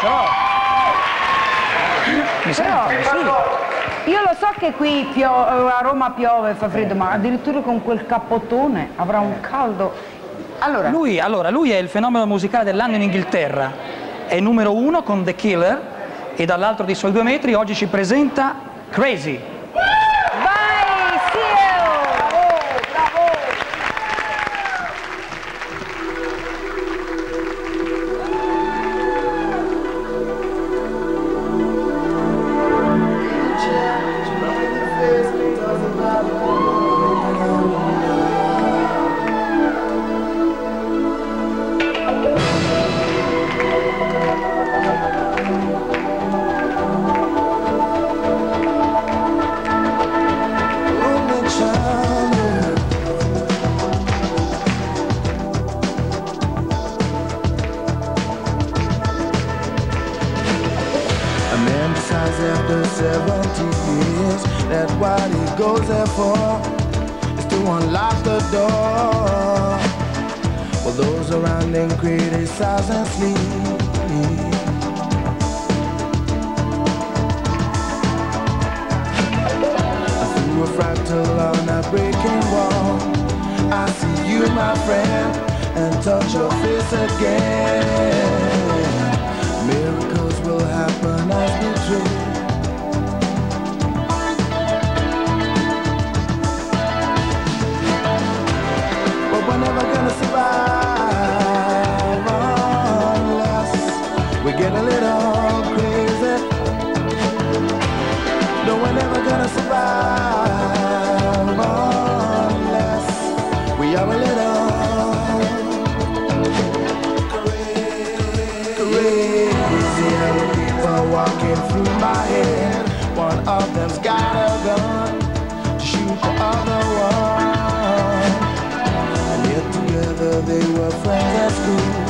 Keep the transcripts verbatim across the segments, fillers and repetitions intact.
però... Mi sento, sì. Io lo so che qui pio- a Roma piove, fa freddo, ma addirittura con quel cappottone avrà un caldo. Allora. Lui, allora, lui è il fenomeno musicale dell'anno in Inghilterra, è numero uno con The Killer e dall'altro dei suoi due metri oggi ci presenta Crazy. Vai, Sio! Bravo, bravo! After seventy years, that what he goes there for is to unlock the door. While those around him criticize and sleep. Through a fractal on a breaking wall, I see you, my friend, and touch your face again. Miracles will happen as we dream. We're never gonna survive unless we get a little crazy. No, we're never gonna survive unless we are a little crazy. People walking through my head, one of them's got a gun to shoot the other one. Together they were friends at school.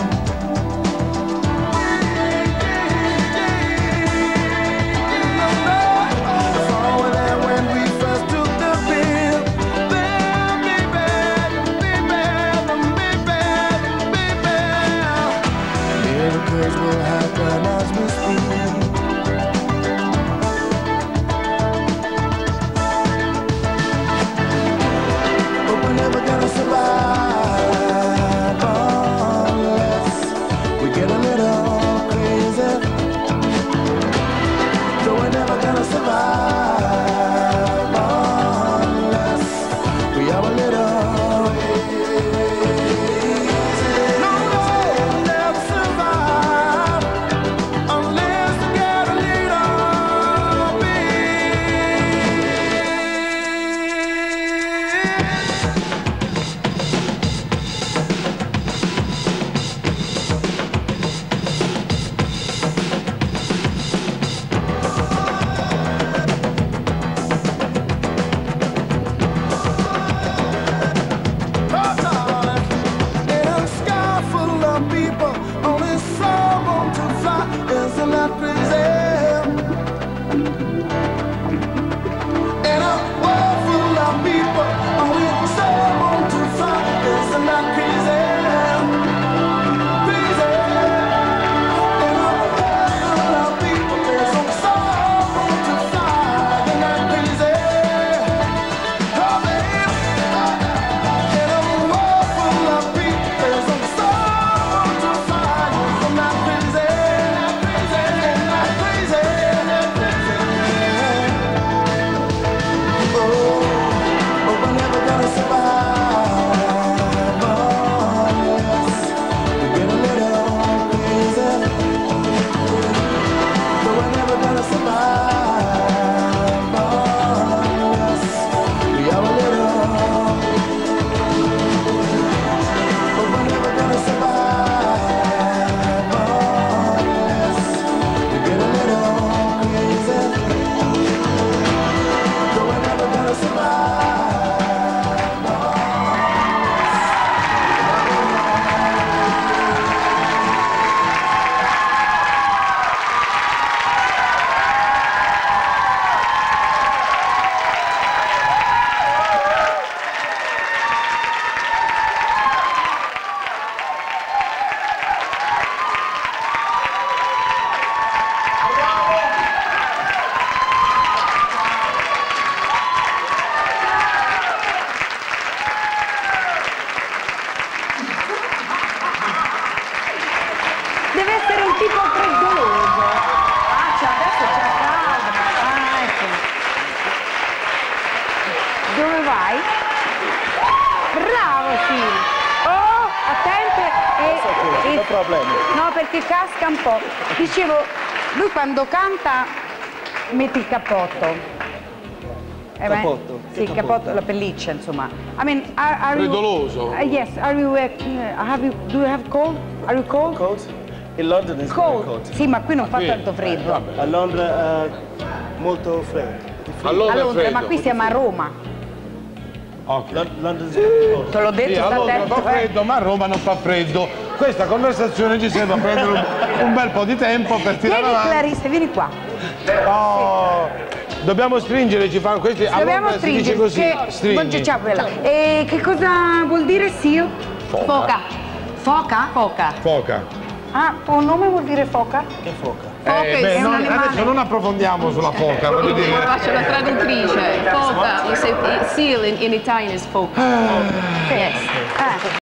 I saw them when we first took the bill. Baby, baby, baby, baby, baby. Miracles will happen as we speak. But we're never gonna survive. Crazy. deve essere un tipo freddoloso. Ah, cioè, adesso c'è caldo. Ah, ecco. Dove vai? Bravo, sì. Oh, attento. E, e, No problemi. no, perché casca un po'. Dicevo, lui quando canta mette il cappotto. Eh, beh, Cappotto? Sì, Che il cappotto, cappotto? la pelliccia, insomma. I mean, are, are you... Freddoloso? Uh, yes, are you... Uh, have you... Do you have cold? Are you cold? Cold? In London is very Cold. cold. Sì, ma qui non fa Qui? tanto freddo. A Londra eh, molto freddo. A Londra A è Londra, freddo. ma qui siamo a Roma. Ok. Lon- London is very cold. Te l'ho detto, Sì, a sta Londra attento, fa eh. freddo, ma a Roma non fa freddo. Questa conversazione ci serve a prendere un, un bel po' di tempo per tirare Vieni avanti. Clarissa, vieni qua. Oh, dobbiamo stringere, ci fanno questi. A Dobbiamo Londra si dice stringere. così. Che... Stringi. Ciao, quella. E che cosa vuol dire Sio? Foca. Foca? Foca. Foca. Ah, tuo nome vuol dire foca? Che foca? Foca Eh, è beh, un non- animale. adesso non approfondiamo sulla foca, voglio dire. Faccio la traduttrice. Foca. You say seal in, in Italian is foca. Yes. Eh.